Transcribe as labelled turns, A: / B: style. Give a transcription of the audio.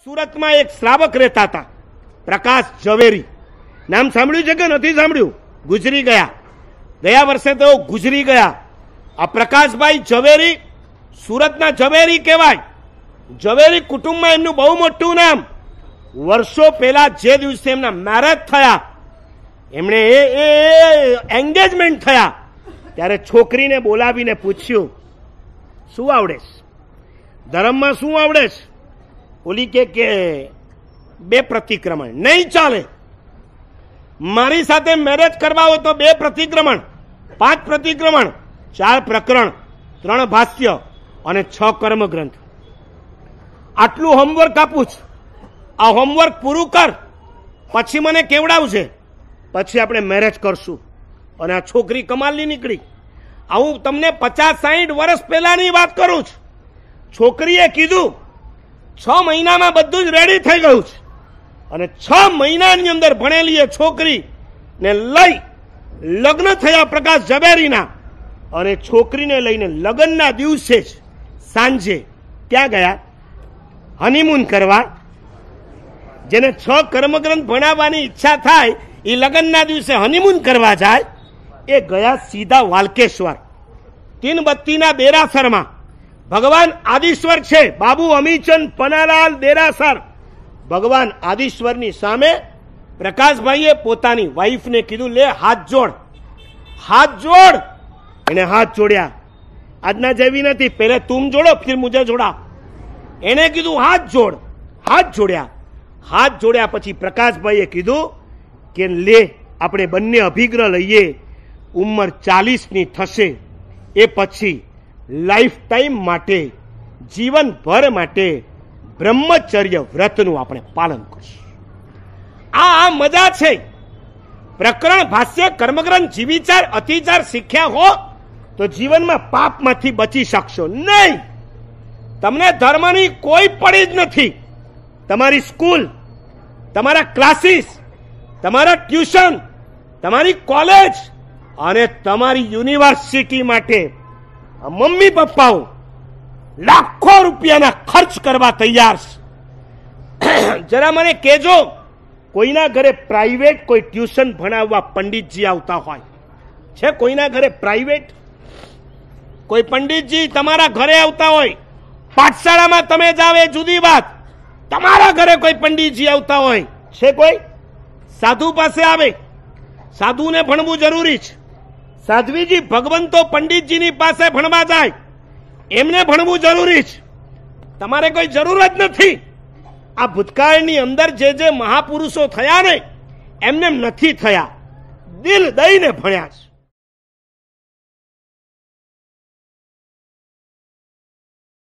A: સુરતમાં એક શ્રાવક રહેતા હતા, પ્રકાશ ઝવેરી. નામ સાંભળ્યું છે કે નથી સાંભળ્યું? ગુજરી ગયા, ગયા વર્ષે તો ગુજરી ગયા. આ પ્રકાશભાઈ ઝવેરી સુરતના ઝવેરી કહેવાય. ઝવેરી કુટુંબમાં એમનું બહુ મોટું નામ. વર્ષો પહેલા જે દિવસે એમના મેરેજ થયા, એમણે એ એંગેજમેન્ટ થયા, ત્યારે છોકરીને બોલાવીને પૂછ્યું, શું આવડે છે ધર્મમાં, શું આવડે છે? ઓલી કે બે પ્રતિક્રમણ. નહીં ચાલે, મારી સાથે મેરેજ કરવા હોય તો 2 પ્રતિક્રમણ, 5 પ્રતિક્રમણ, 4 પ્રકરણ, 3 ભાષ્ય અને 6 કર્મગ્રંથ. આટલું હોમવર્ક આપું છું. આ હોમવર્ક પૂરું કર, પછી મને કેવડાવશે, પછી આપણે મેરેજ કરશું. અને આ છોકરી કમાલની નીકળી. હું તમને 50-60 વર્ષ પહેલાની વાત કરું છું. છોકરીએ કીધું 6 મહિનામાં બધું જ રેડી થઈ ગયું છે. અને 6 મહિનાની અંદર ભણેલી એ છોકરીને લઈ લગ્ન થયા પ્રકાશ ઝવેરીના. અને છોકરીને લઈને લગ્નના દિવસે જ સાંજે ક્યાં ગયા? હનીમૂન કરવા. જેને 6 કર્મગ્રંથ ભણાવવાની ઈચ્છા થાય એ લગ્નના દિવસે હનીમૂન કરવા જાય. એ ગયા સીધા વાલકેશ્વર તીનબત્તીના દેરાસરમાં. ભગવાન આદિશ્વર છે, બાબુ અમીચંદ પનાલાલ દેરાસર. ભગવાન આદિશ્વરની સામે પ્રકાશભાઈએ પોતાની વાઈફને કીધું, લે હાથ જોડ, હાથ જોડ. એને હાથ જોડ્યા. આજના જેવી નથી, પહેલે તુમ જોડો ફિર મુજે જોડા. એને કીધું હાથ જોડ, હાથ જોડ્યા. હાથ જોડ્યા પછી પ્રકાશભાઈએ કીધું કે લે આપણે બંને અભિગ્રહ લઈએ. ઉંમર 40ની થશે એ પછી લાઈફ ટાઈમ માટે, જીવનભર માટે બ્રહ્મચર્ય વ્રતનું આપણે પાલન કરશું. આ મજા છે. પ્રકરણ, ભાષ્ય, કર્મગ્રંથ, જીવિચાર, અતિચાર શીખ્યા હો તો જીવનમાં પાપમાંથી બચી શકશો નહીં. તમને ધર્મની કોઈ પડી જ નથી. તમારી સ્કૂલ, તમારા ક્લાસીસ, તમારા ટ્યુશન, તમારી કોલેજ અને તમારી યુનિવર્સિટી માટે મમ્મી પપ્પાઓ લાખો રૂપિયાના ખર્ચ કરવા તૈયાર છે. જરા મને કહેજો, કોઈના ઘરે પ્રાઇવેટ કોઈ ટ્યુશન ભણાવવા પંડિતજી આવતા હોય છે? કોઈના ઘરે પ્રાઇવેટ કોઈ પંડિતજી તમારા ઘરે આવતા હોય? પાઠશાળામાં તમે જાવ એ જુદી વાત, તમારા ઘરે કોઈ પંડિતજી આવતા હોય છે? કોઈ સાધુ પાસે આવે, સાધુને ભણવું જરૂરી છે. સાધ્વીજી ભગવંતો પંડિતજીની પાસે ભણવા જાય, એમને ભણવું જરૂરી છે. તમારે કોઈ જરૂર જ નથી. આ ભૂતકાળની અંદર જે મહાપુરુષો થયા ને, એમને નથી થયા, દિલ દઈને ભણ્યા છે.